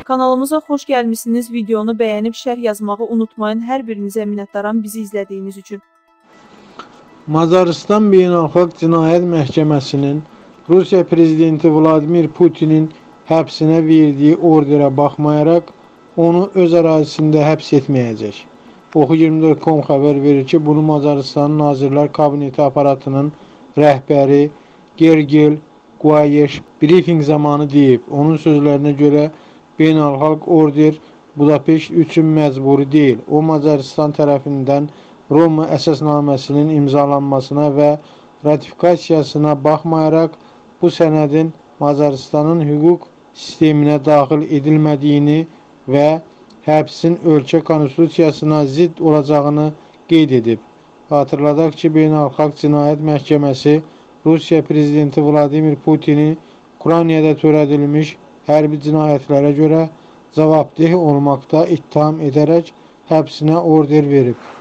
Kanalımıza xoş gəlmişsiniz. Videonu bəyənib şərh yazmağı unutmayın. Hər birinizə minnətdaram bizi izlədiyiniz üçün. Macarıstan Beynəlxalq Cinayət Məhkəməsinin Rusiya Prezidenti Vladimir Putinin həbsinə verdiyi orderə baxmayaraq onu öz ərazisində həbs etməyəcək. Oxu24.com xəbər verir ki, bunu Macarıstanın Nazirlər Kabineti aparatının rəhbəri Gergel Guayeş briefing zamanı deyib. Onun sözlərinə görə beynəlxalq order Budapeşt üçün məcburi deyil. O, Macarıstan tərəfindən Roma əsasnaməsinin imzalanmasına və ratifikasiyasına baxmayaraq bu sənədin Macarıstanın hüquq sisteminə daxil edilmədiyini və həbsin ölkə konstitusiyasına zidd olacağını qeyd edib. Hatırladaq ki, Beynəlxalq Cinayət Məhkəməsi Rusiya Prezidenti Vladimir Putini Ukraynada törədilmiş hərbi cinayətlərə görə cavabdeh olmaqda ittiham edərək həbsinə order verib.